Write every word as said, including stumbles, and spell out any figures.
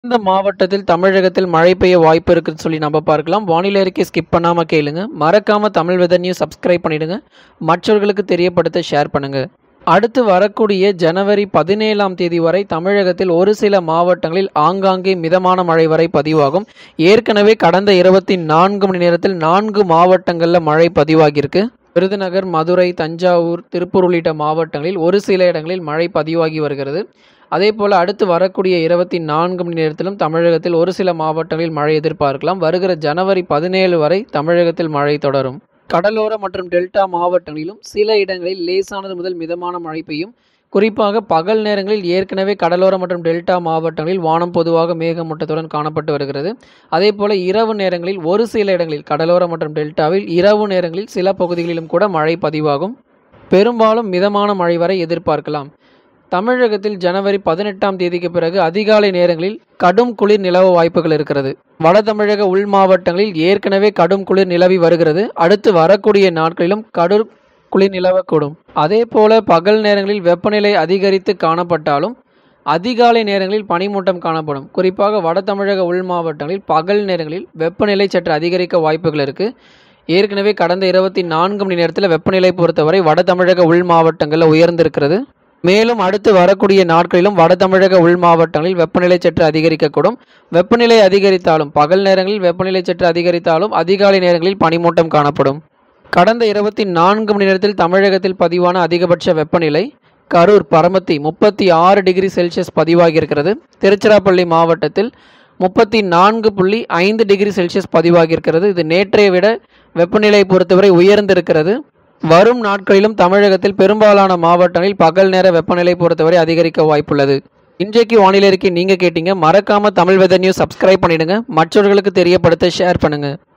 இந்த மாவட்டத்தில் தமிழகத்தில் மழை பெய்ய வாய்ப்பு இருக்குன்னு சொல்லி நம்ம பார்க்கலாம். வானிலை அறிக்கை ஸ்கிப் பண்ணாம கேளுங்க. மறக்காம தமிழ் வெதர் நியூஸ் சப்ஸ்கிரைப் பண்ணிடுங்க. மற்றவர்களுக்கு தெரியப்படுத்த ஷேர் பண்ணுங்க. அடுத்து வரக்கூடிய ஜனவரி பதினேழாம் தேதி வரை தமிழகத்தில் ஒரு சில மாவட்டங்களில் ஆங்காங்கே மிதமான மழை வரை பதிவாகும். ஏற்கனவே கடந்த இருபத்தி நான்கு மணி நேரத்தில் நான்கு மாவட்டங்களில் மழை பதிவாகியிருக்கு. விருதுநகர், மதுரை, தஞ்சாவூர், திருப்பூர் உள்ளிட்ட மாவட்டங்களில் ஒரு சில இடங்களில் மழை பதிவாகி வருகிறது. அதே போல் அடுத்து வரக்கூடிய இருபத்தி நான்கு மணி நேரத்திலும் தமிழகத்தில் ஒரு சில மாவட்டங்களில் மழை எதிர்பார்க்கலாம். வருகிற ஜனவரி பதினேழு வரை தமிழகத்தில் மழை தொடரும். கடலோர மற்றும் டெல்டா மாவட்டங்களிலும் சில இடங்களில் லேசானது முதல் மிதமான மழை பெய்யும். குறிப்பாக பகல் நேரங்களில் ஏற்கனவே கடலோர மற்றும் டெல்டா மாவட்டங்களில் வானம் பொதுவாக மேகமூட்டத்துடன் காணப்பட்டு வருகிறது. அதே போல இரவு நேரங்களில் ஒரு சில இடங்களில் கடலோர மற்றும் டெல்டாவில் இரவு நேரங்களில் சில பகுதிகளிலும் கூட மழை பதிவாகும். பெரும்பாலும் மிதமான மழை வரை எதிர்பார்க்கலாம். தமிழகத்தில் ஜனவரி பதினெட்டாம் தேதிக்கு பிறகு அதிகாலை நேரங்களில் கடும் குளிர் நிலவ வாய்ப்புகள் இருக்கிறது. வட தமிழக உள் மாவட்டங்களில் ஏற்கனவே கடும் குளிர் நிலவி வருகிறது. அடுத்து வரக்கூடிய நாட்களிலும் கடும் குளிர் நிலவக்கூடும். அதே போல பகல் நேரங்களில் வெப்பநிலை அதிகரித்து காணப்பட்டாலும் அதிகாலை நேரங்களில் பனிமூட்டம் காணப்படும். குறிப்பாக வட தமிழக உள் மாவட்டங்களில் பகல் நேரங்களில் வெப்பநிலை சற்று அதிகரிக்க வாய்ப்புகள் இருக்கு. ஏற்கனவே கடந்த இருபத்தி நான்கு மணி நேரத்தில் வெப்பநிலை பொறுத்தவரை வட தமிழக உள் மாவட்டங்களில் உயர்ந்திருக்கிறது. மேலும் அடுத்து வரக்கூடிய நாட்களிலும் வட தமிழக உள் மாவட்டங்களில் வெப்பநிலை சற்று அதிகரிக்கக்கூடும். வெப்பநிலை அதிகரித்தாலும் பகல் நேரங்களில் வெப்பநிலை சற்று அதிகரித்தாலும் அதிகாலை நேரங்களில் பனிமூட்டம் காணப்படும். கடந்த இருபத்தி நான்கு மணி நேரத்தில் தமிழகத்தில் பதிவான அதிகபட்ச வெப்பநிலை கரூர், பரமத்தி முப்பத்தி ஆறு டிகிரி செல்சியஸ் பதிவாகியிருக்கிறது. திருச்சிராப்பள்ளி மாவட்டத்தில் முப்பத்தி நான்கு புள்ளி ஐந்து டிகிரி செல்சியஸ் பதிவாகியிருக்கிறது. இது நேற்றைய விட வெப்பநிலை பொறுத்தவரை உயர்ந்திருக்கிறது. வரும் நாட்களிலும் தமிழகத்தில் பெரும்பாலான மாவட்டங்களில் பகல் நேர வெப்பநிலை பொறுத்தவரை அதிகரிக்க வாய்ப்புள்ளது. இன்றைக்கு வானிலை அறிக்கை நீங்க கேட்டீங்க. மறக்காம தமிழ் வெதர் நியூஸ் சப்ஸ்கிரைப் பண்ணிடுங்க. மற்றவர்களுக்கு தெரியப்படுத்த ஷேர் பண்ணுங்க.